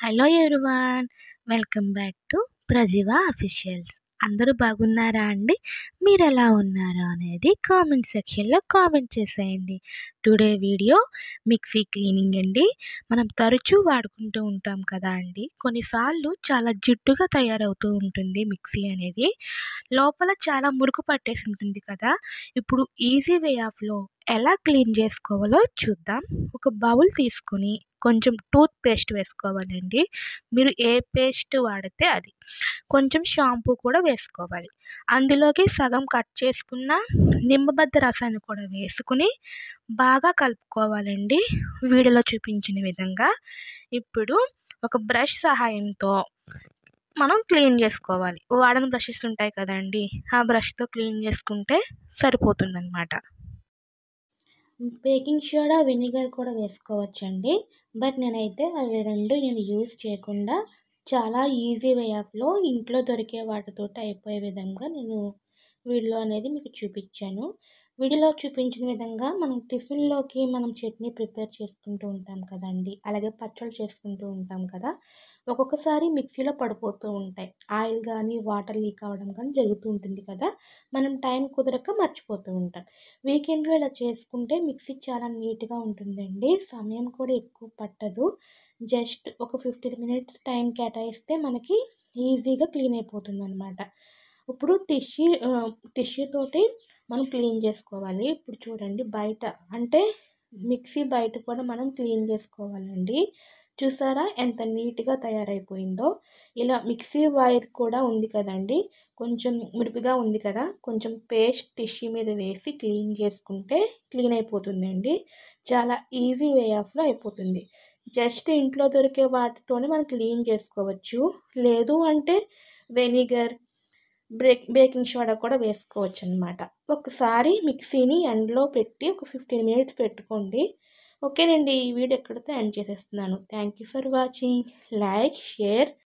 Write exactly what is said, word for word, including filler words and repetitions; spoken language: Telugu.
Hello everyone. Welcome back to Prajiva officials. అందరూ బాగున్నారా అండి? మీరెలా ఉన్నారా అనేది కామెంట్ సెక్షన్‌లో కామెంట్ చేసేయండి. టుడే వీడియో మిక్సీ క్లీనింగ్ అండి. మనం తరచూ వాడుకుంటూ ఉంటాం కదా అండి. కొన్నిసార్లు చాలా జిడ్డుగా తయారవుతూ ఉంటుంది మిక్సీ అనేది. లోపల చాలా మురుకు పట్టేసి ఉంటుంది కదా! ఇప్పుడు ఈజీ వే ఆఫ్‌లో ఎలా క్లీన్ చేసుకోవాలో చూద్దాం. ఒక బౌల్ తీసుకొని కొంచెం టూత్ పేస్ట్ వేసుకోవాలండి. మీరు ఏ పేస్ట్ వాడితే అది. కొంచెం షాంపూ కూడా వేసుకోవాలి. అందులోకి సగం కట్ చేసుకున్న నిమ్మబద్ద రసాన్ని కూడా వేసుకొని బాగా కలుపుకోవాలండి వీడియోలో చూపించిన విధంగా. ఇప్పుడు ఒక బ్రష్ సహాయంతో మనం క్లీన్ చేసుకోవాలి. వాడని బ్రషెస్ ఉంటాయి కదండీ! ఆ బ్రష్‌తో క్లీన్ చేసుకుంటే సరిపోతుందనమాట. బేకింగ్ సోడా, వెనిగర్ కూడా వేసుకోవచ్చండి. బట్ నేనైతే అవి రెండు నేను యూజ్ చేయకుండా చాలా ఈజీ వే ఆఫ్‌లో ఇంట్లో దొరికే వాటితోటి అయిపోయే విధంగా నేను వీడియోలో అనేది మీకు చూపించాను. వీడియోలో చూపించిన విధంగా మనం టిఫిన్‌లోకి మనం చట్నీ ప్రిపేర్ చేసుకుంటూ ఉంటాం కదండీ! అలాగే పచ్చళ్ళు చేసుకుంటూ ఉంటాం కదా! ఒక్కొక్కసారి మిక్సీలో పడిపోతూ ఉంటాయి. ఆయిల్ కానీ, వాటర్ లీక్ అవ్వడం కానీ జరుగుతూ ఉంటుంది కదా! మనం టైం కుదరక మర్చిపోతూ ఉంటాం. వీకెండ్‌లో ఇలా చేసుకుంటే మిక్సీ చాలా నీట్‌గా ఉంటుందండి. సమయం కూడా ఎక్కువ పట్టదు. జస్ట్ ఒక పదిహేను మినిట్స్ టైం కేటాయిస్తే మనకి ఈజీగా క్లీన్ అయిపోతుందనమాట. ఇప్పుడు టిష్యూ ఆహ్, టిష్యూ తోటి మనం క్లీన్ చేసుకోవాలి. ఇప్పుడు చూడండి బయట అంటే మిక్సీ బయట కూడా మనం క్లీన్ చేసుకోవాలండి. చూసారా ఎంత నీట్‌గా తయారైపోయిందో. ఇలా మిక్సీ వైర్ కూడా ఉంది కదండీ! కొంచెం మురికిగా ఉంది కదా! కొంచెం పేస్ట్ టిష్యూ మీద వేసి క్లీన్ చేసుకుంటే క్లీన్ అయిపోతుందండి. చాలా ఈజీ వే ఆఫ్‌లో అయిపోతుంది. జస్ట్ ఇంట్లో దొరికే వాటితోనే మనం క్లీన్ చేసుకోవచ్చు. లేదు అంటే వెనిగర్, బ్రేక్ బేకింగ్ సోడా కూడా వేసుకోవచ్చనమాట. ఒకసారి మిక్సీని ఎండలో పెట్టి ఒక పదిహేను మినిట్స్ పెట్టుకోండి. ఓకేనండి. ఈ వీడియో ఇక్కడితో ఎండ్ చేసేస్తున్నాను. Thank you for watching. Like, share